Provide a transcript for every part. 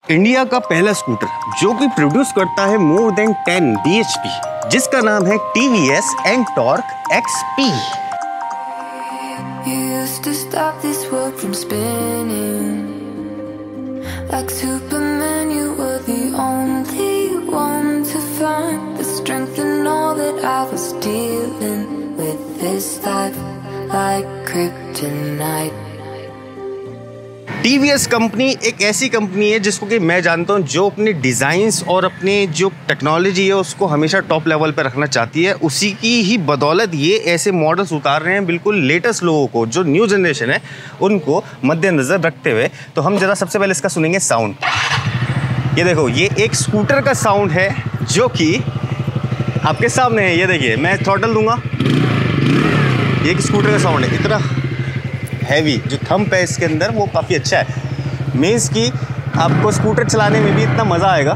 India का पहला scooter जो कि प्रोड्यूस करता है मोर देन 10 bhp, जिसका नाम है TVS Ntorq XP। TVS company एक ऐसी कंपनी है जिसको कि मैं जानता हूँ जो अपने डिज़ाइंस और अपने जो टेक्नोलॉजी है उसको हमेशा टॉप लेवल पे रखना चाहती है। उसी की ही बदौलत ये ऐसे मॉडल्स उतार रहे हैं बिल्कुल लेटेस्ट लोगों को, जो न्यू जनरेशन है उनको मद्देनज़र रखते हुए। तो हम ज़रा सबसे पहले इसका सुनेंगे साउंड। ये देखो, ये एक स्कूटर का साउंड है जो कि आपके सामने है। ये देखिए, मैं थ्रॉटल दूंगा, ये एक स्कूटर का साउंड है। इतना हैवी जो थंब है इसके अंदर वो काफ़ी अच्छा है। मीन्स कि आपको स्कूटर चलाने में भी इतना मज़ा आएगा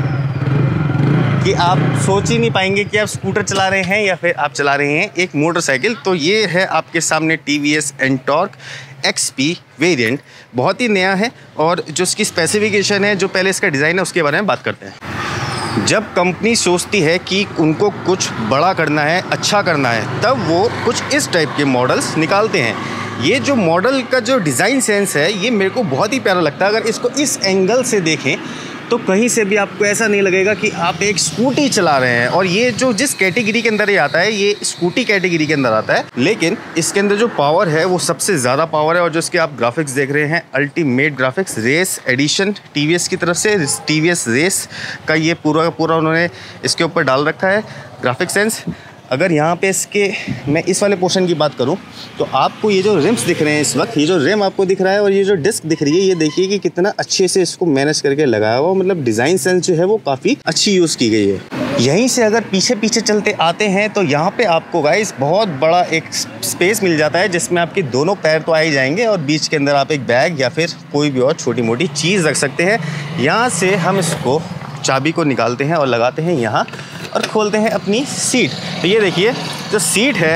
कि आप सोच ही नहीं पाएंगे कि आप स्कूटर चला रहे हैं या फिर आप चला रहे हैं एक मोटरसाइकिल। तो ये है आपके सामने TVS Ntorq XP वेरिएंट, बहुत ही नया है। और जो इसकी स्पेसिफिकेशन है, जो पहले इसका डिज़ाइन है, उसके बारे में बात करते हैं। जब कंपनी सोचती है कि उनको कुछ बड़ा करना है, अच्छा करना है, तब वो कुछ इस टाइप के मॉडल्स निकालते हैं। ये जो मॉडल का जो डिज़ाइन सेंस है ये मेरे को बहुत ही प्यारा लगता है। अगर इसको इस एंगल से देखें तो कहीं से भी आपको ऐसा नहीं लगेगा कि आप एक स्कूटी चला रहे हैं। और ये जो जिस कैटेगरी के अंदर ये आता है, ये स्कूटी कैटेगरी के अंदर आता है, लेकिन इसके अंदर जो पावर है वो सबसे ज़्यादा पावर है। और जो इसके आप ग्राफिक्स देख रहे हैं, ultimate graphics race edition TVS की तरफ से, TVS रेस का ये पूरा का पूरा उन्होंने इसके ऊपर डाल रखा है ग्राफिक सेंस। अगर यहाँ पे इसके मैं इस वाले पोर्शन की बात करूँ तो आपको ये जो रिम्स दिख रहे हैं इस वक्त, ये जो रिम आपको दिख रहा है और ये जो डिस्क दिख रही है, ये देखिए कि कितना अच्छे से इसको मैनेज करके लगाया हुआ। मतलब डिज़ाइन सेंस जो है वो काफ़ी अच्छी यूज़ की गई है। यहीं से अगर पीछे पीछे चलते आते हैं तो यहाँ पे आपको गाइस बहुत बड़ा एक स्पेस मिल जाता है जिसमें आपके दोनों पैर तो आ ही जाएंगे और बीच के अंदर आप एक बैग या फिर कोई भी और छोटी मोटी चीज़ रख सकते हैं। यहाँ से हम इसको चाबी को निकालते हैं और लगाते हैं यहाँ और खोलते हैं अपनी सीट। तो ये देखिए, जो सीट है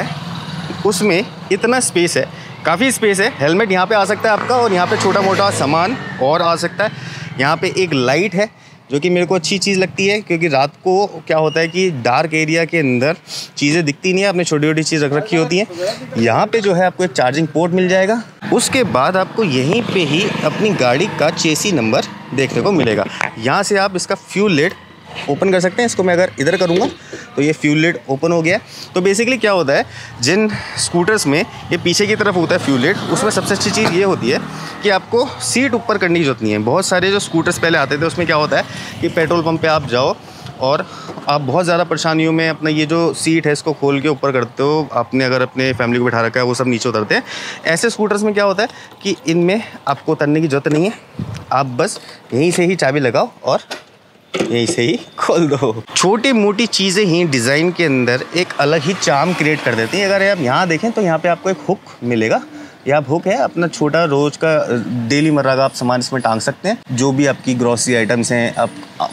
उसमें इतना स्पेस है, काफ़ी स्पेस है। हेलमेट यहाँ पे आ सकता है आपका और यहाँ पे छोटा मोटा सामान और आ सकता है। यहाँ पे एक लाइट है जो कि मेरे को अच्छी चीज़ लगती है, क्योंकि रात को क्या होता है कि डार्क एरिया के अंदर चीज़ें दिखती नहीं है, आपने छोटी छोटी चीज़ रख रखी होती हैं। यहाँ पे जो है आपको एक चार्जिंग पोर्ट मिल जाएगा। उसके बाद आपको यहीं पे ही अपनी गाड़ी का चेसी नंबर देखने को मिलेगा। यहाँ से आप इसका फ्यूल लिड ओपन कर सकते हैं। इसको मैं अगर इधर करूँगा तो ये फ्यूल लिड ओपन हो गया। तो बेसिकली क्या होता है, जिन स्कूटर्स में ये पीछे की तरफ होता है फ्यूल लिड, उसमें सबसे अच्छी चीज़ ये होती है कि आपको सीट ऊपर करने की जरूरत नहीं है। बहुत सारे जो स्कूटर्स पहले आते थे उसमें क्या होता है कि पेट्रोल पंप पे आप जाओ और आप बहुत ज़्यादा परेशानियों में अपना ये जो सीट है इसको खोल के ऊपर करते हो। आपने अगर अपने फैमिली को बैठा रखा है वो सब नीचे उतरते हैं। ऐसे स्कूटर्स में क्या होता है कि इनमें आपको उतरने की ज़रूरत नहीं है, आप बस यहीं से ही चाबी लगाओ और यहीं से ही खोल दो। छोटी मोटी चीज़ें ही डिज़ाइन के अंदर एक अलग ही चार्म क्रिएट कर देती हैं। अगर आप यहाँ देखें तो यहाँ पे आपको एक हुक मिलेगा। यह हुक है, अपना छोटा रोज़ का डेली मर्रा का आप सामान इसमें टांग सकते हैं। जो भी आपकी ग्रॉसरी आइटम्स हैं, आप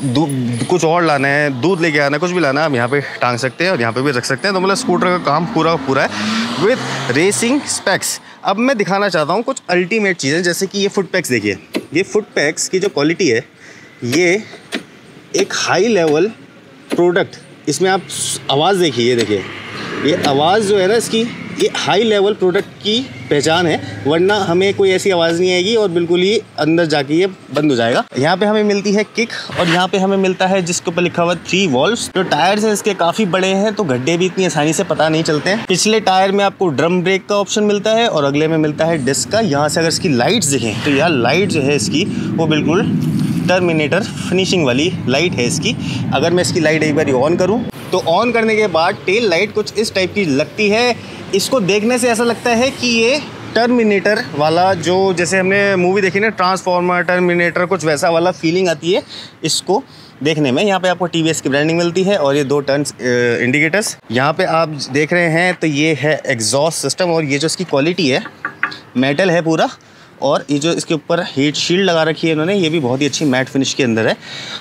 कुछ और लाना है, दूध लेके आना है, कुछ भी लाना है, आप यहाँ पे टांग सकते हैं और यहाँ पे भी रख सकते हैं। तो मतलब स्कूटर का काम पूरा पूरा है विद रेसिंग स्पेक्स। अब मैं दिखाना चाहता हूँ कुछ अल्टीमेट चीज़ें, जैसे कि ये फुट पैक्स देखिए। ये फुट पैक्स की जो क्वालिटी है, ये एक हाई लेवल प्रोडक्ट, इसमें आप आवाज़ देखिए, ये देखिए, ये आवाज़ जो है ना इसकी, ये हाई लेवल प्रोडक्ट की पहचान है। वरना हमें कोई ऐसी आवाज़ नहीं आएगी और बिल्कुल ही अंदर जाके ये बंद हो जाएगा। यहाँ पे हमें मिलती है किक और यहाँ पे हमें मिलता है जिसके ऊपर लिखा हुआ 3 वॉल्व्स। जो टायर्स हैं इसके काफ़ी बड़े हैं तो गड्ढे भी इतनी आसानी से पता नहीं चलते हैं। पिछले टायर में आपको ड्रम ब्रेक का ऑप्शन मिलता है और अगले में मिलता है डिस्क का। यहाँ से अगर इसकी लाइट्स देखें तो यह लाइट जो है इसकी वो बिल्कुल टर्मिनेटर फिनिशिंग वाली लाइट है इसकी। अगर मैं इसकी लाइट एक बार ऑन करूं तो ऑन करने के बाद टेल लाइट कुछ इस टाइप की लगती है। इसको देखने से ऐसा लगता है कि ये टर्मिनेटर वाला, जो जैसे हमने मूवी देखी ना ट्रांसफॉर्मर, टर्मिनेटर, कुछ वैसा वाला फीलिंग आती है इसको देखने में। यहाँ पे आपको TVS की ब्रांडिंग मिलती है और ये 2 टर्न्स इंडिकेटर्स यहाँ पे आप देख रहे हैं। तो ये है एग्जॉस्ट सिस्टम और ये जो इसकी क्वालिटी है मेटल है पूरा। और ये जो इसके ऊपर हीट शील्ड लगा रखी है इन्होंने, ये भी बहुत ही अच्छी मैट फिनिश के अंदर है।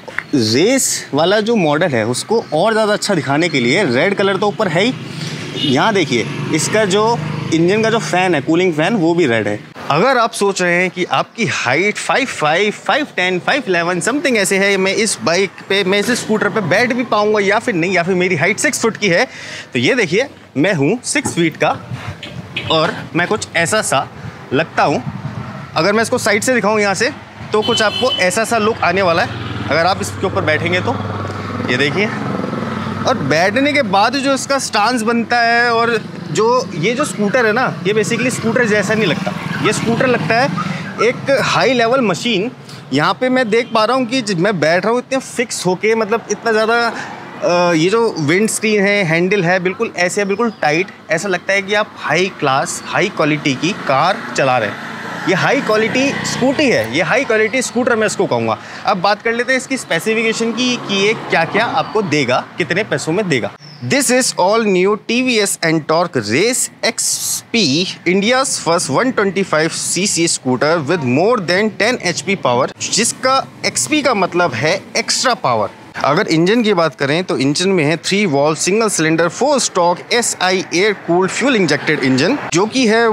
रेस वाला जो मॉडल है उसको और ज़्यादा अच्छा दिखाने के लिए रेड कलर तो ऊपर है ही। यहाँ देखिए, इसका जो इंजन का जो फ़ैन है, कूलिंग फ़ैन, वो भी रेड है। अगर आप सोच रहे हैं कि आपकी हाइट 5'5", 5'10", 5'11" समथिंग ऐसे है, मैं इस बाइक पे, मैं इस स्कूटर पे बैठ भी पाऊंगा या फिर नहीं, या फिर मेरी हाइट 6 फुट की है, तो ये देखिए मैं हूँ 6 फीट का और मैं कुछ ऐसा सा लगता हूँ। अगर मैं इसको साइड से दिखाऊँ यहाँ से, तो कुछ आपको ऐसा सा लुक आने वाला है अगर आप इसके ऊपर बैठेंगे तो। ये देखिए, और बैठने के बाद जो इसका स्टांस बनता है, और ये जो स्कूटर है ना, ये बेसिकली स्कूटर जैसा नहीं लगता, ये स्कूटर लगता है एक हाई लेवल मशीन। यहाँ पे मैं देख पा रहा हूँ कि मैं बैठ रहा हूँ इतने फिक्स होके, मतलब इतना ज़्यादा ये जो विंड स्क्रीन है, हैंडल है, बिल्कुल ऐसे है, बिल्कुल टाइट। ऐसा लगता है कि आप हाई क्लास, हाई क्वालिटी की कार चला रहे हैं। ये हाई क्वालिटी स्कूटी है, ये हाई क्वालिटी स्कूटर मैं इसको कहूँगा। अब बात कर लेते हैं इसकी स्पेसिफिकेशन की कि ये क्या क्या आपको देगा, कितने पैसों में देगा। This is all new TVS Ntorq Race XP, India's first 125cc scooter with more than 10 HP power, जिसका XP का मतलब है एक्स्ट्रा पावर। अगर इंजन की बात करें तो इंजन में है 3 वॉल्व सिंगल सिलेंडर 4 स्टॉक SI air cooled fuel injected engine, जो कि है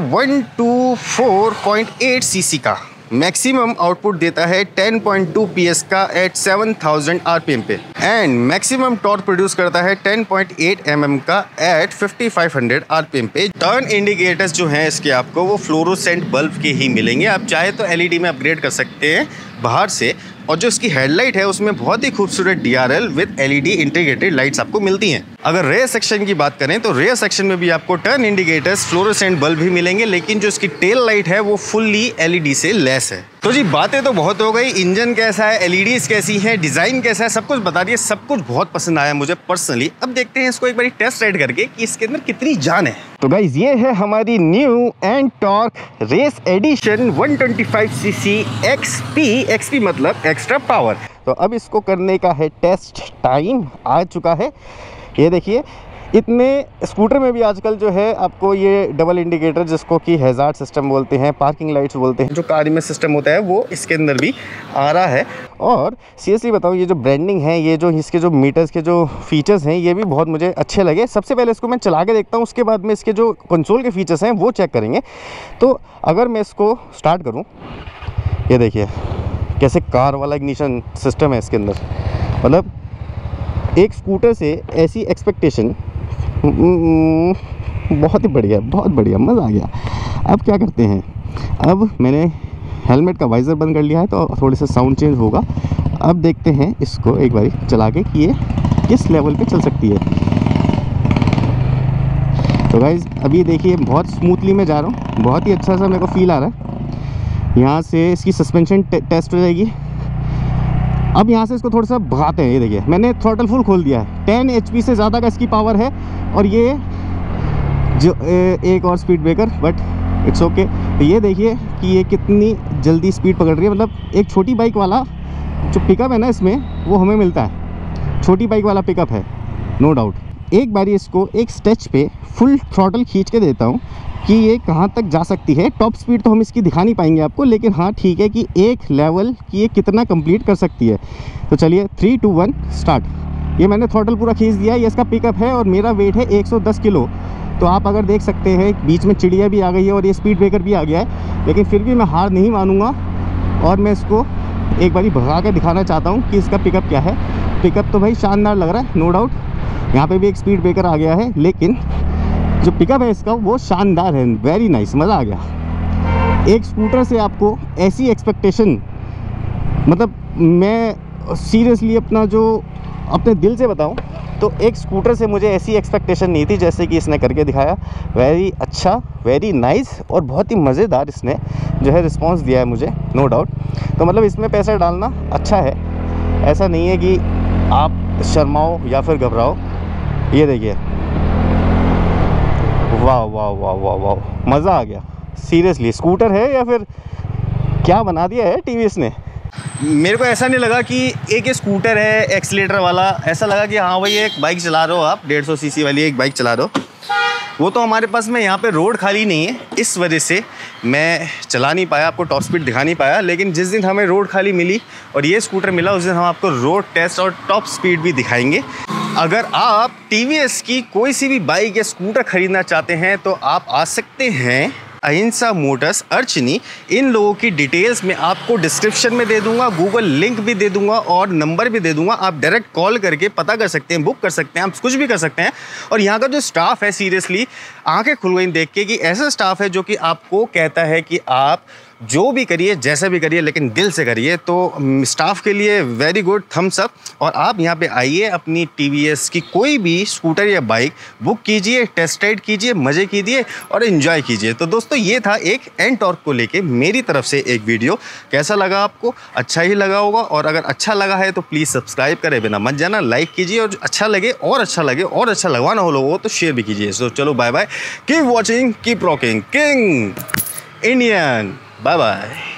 124.8 सीसी का। मैक्सिमम आउटपुट देता है 10.2 PS का एट 7000 RPM पे, एंड मैक्सिमम टॉर्क प्रोड्यूस करता है 10.8 mm का एट 5500 RPM पे। टर्न इंडिकेटर्स जो हैं इसके आपको वो फ्लोरोसेंट बल्ब के ही मिलेंगे, आप चाहे तो LED में अपग्रेड कर सकते हैं बाहर से। और जो इसकी हेडलाइट है उसमें बहुत ही खूबसूरत DRL with LED integrated lights आपको मिलती हैं। अगर रेयर सेक्शन की बात करें तो रेयर सेक्शन में भी आपको टर्न इंडिकेटर्स, फ्लोरोसेंट बल्ब भी मिलेंगे, लेकिन जो इसकी टेल लाइट है वो फुल्ली LED से लेस है। तो जी बातें तो बहुत हो गई, इंजन कैसा है, LEDs कैसी हैं, डिज़ाइन कैसा है, सब कुछ बता दिए, सब कुछ बहुत पसंद आया मुझे पर्सनली। अब देखते हैं इसको एक बार टेस्ट राइड करके कि इसके अंदर कितनी जान है। तो गाइज ये है हमारी new Ntorq race edition 125cc XP मतलब एक्स्ट्रा पावर। तो अब इसको करने का है टेस्ट टाइम आ चुका है। ये देखिए, इतने स्कूटर में भी आजकल जो है आपको ये डबल इंडिकेटर, जिसको कि हैज़ार्ड सिस्टम बोलते हैं, पार्किंग लाइट्स बोलते हैं, जो कार में सिस्टम होता है वो इसके अंदर भी आ रहा है। और सीरियसली बताऊँ, ये जो ब्रांडिंग है, ये जो इसके जो मीटर्स के जो फीचर्स हैं, ये भी बहुत मुझे अच्छे लगे। सबसे पहले इसको मैं चला के देखता हूँ, उसके बाद में इसके जो कंसोल के फीचर्स हैं वो चेक करेंगे। तो अगर मैं इसको स्टार्ट करूँ, ये देखिए कैसे कार वाला इग्निशन सिस्टम है इसके अंदर। मतलब एक स्कूटर से ऐसी एक्सपेक्टेशन बहुत ही बढ़िया, बहुत बढ़िया, मज़ा आ गया। अब क्या करते हैं, अब मैंने हेलमेट का वाइज़र बंद कर लिया है तो थोड़ी सा साउंड चेंज होगा। अब देखते हैं इसको एक बारी चला के कि ये किस लेवल पे चल सकती है। तो गाइज़ अभी देखिए बहुत स्मूथली मैं जा रहा हूँ, बहुत ही अच्छा सा मेरे को फील आ रहा है। यहाँ से इसकी सस्पेंशन टेस्ट हो जाएगी। अब यहाँ से इसको थोड़ा सा भगाते हैं। ये देखिए मैंने थ्रॉटल फुल खोल दिया है, 10 HP से ज़्यादा का इसकी पावर है। और ये जो एक और speed breaker, but it's okay. तो ये देखिए कि ये कितनी जल्दी स्पीड पकड़ रही है। मतलब एक छोटी बाइक वाला जो पिकअप है ना इसमें, वो हमें मिलता है, छोटी बाइक वाला पिकअप है, नो डाउट। एक बारी इसको एक स्टेच पे फुल थ्रॉटल खींच के देता हूँ कि ये कहाँ तक जा सकती है। टॉप स्पीड तो हम इसकी दिखा नहीं पाएंगे आपको, लेकिन हाँ ठीक है कि एक लेवल कि ये कितना कंप्लीट कर सकती है। तो चलिए 3, 2, 1 स्टार्ट। ये मैंने थ्रॉटल पूरा खींच दिया है। ये इसका पिकअप है और मेरा वेट है 110 किलो। तो आप अगर देख सकते हैं बीच में चिड़िया भी आ गई है और ये स्पीड ब्रेकर भी आ गया है, लेकिन फिर भी मैं हार नहीं मानूंगा और मैं इसको एक बारी भगा कर दिखाना चाहता हूँ कि इसका पिकअप क्या है। पिकअप तो भाई शानदार लग रहा है, नो डाउट। यहाँ पे भी एक स्पीड ब्रेकर आ गया है, लेकिन जो पिकअप है इसका वो शानदार है, वेरी नाइस, मज़ा आ गया। एक स्कूटर से आपको ऐसी एक्सपेक्टेशन, मतलब मैं सीरियसली अपने दिल से बताऊं तो एक स्कूटर से मुझे ऐसी एक्सपेक्टेशन नहीं थी जैसे कि इसने करके दिखाया। वेरी अच्छा, वेरी नाइस, और बहुत ही मज़ेदार इसने जो है रिस्पांस दिया है मुझे, नो डाउट। तो मतलब इसमें पैसा डालना अच्छा है, ऐसा नहीं है कि आप शर्माओ या फिर घबराओ। ये देखिए, वाह वाह वाह वाह वाह, मज़ा आ गया सीरियसली। स्कूटर है या फिर क्या बना दिया है टीवीएस ने। मेरे को ऐसा नहीं लगा कि एक ये स्कूटर है एक्सीलेटर वाला, ऐसा लगा कि हाँ भाई एक बाइक चला रहे हो आप, 150 सीसी वाली एक बाइक चला रहे हो। वो तो हमारे पास में यहाँ पे रोड खाली नहीं है, इस वजह से मैं चला नहीं पाया, आपको टॉप स्पीड दिखा नहीं पाया। लेकिन जिस दिन हमें रोड खाली मिली और ये स्कूटर मिला, उस दिन हम आपको रोड टेस्ट और टॉप स्पीड भी दिखाएंगे। अगर आप TVS की कोई सी भी बाइक या स्कूटर ख़रीदना चाहते हैं तो आप आ सकते हैं अहिंसा मोटर्स अर्चनी, इन लोगों की डिटेल्स मैं आपको डिस्क्रिप्शन में दे दूंगा, गूगल लिंक भी दे दूंगा और नंबर भी दे दूंगा। आप डायरेक्ट कॉल करके पता कर सकते हैं, बुक कर सकते हैं, आप कुछ भी कर सकते हैं। और यहाँ का जो स्टाफ है, सीरियसली आंखें खुल गई देख के कि ऐसा स्टाफ है जो कि आपको कहता है कि आप जो भी करिए, जैसा भी करिए, लेकिन दिल से करिए। तो स्टाफ के लिए वेरी गुड, थम्स अप। और आप यहाँ पे आइए, अपनी टीवीएस की कोई भी स्कूटर या बाइक बुक कीजिए, टेस्ट राइड कीजिए, मज़े कीजिए और एंजॉय कीजिए। तो दोस्तों ये था एक एनटॉर्क को लेके मेरी तरफ से एक वीडियो। कैसा लगा आपको? अच्छा ही लगा होगा। और अगर अच्छा लगा है तो प्लीज़ सब्सक्राइब करे बिना मत जाना, लाइक कीजिए और अच्छा लगे और अच्छा लगे और अच्छा लगवाना हो लोगों को तो शेयर भी कीजिए। तो चलो bye bye, keep watching, keep rocking, king Indian, bye bye.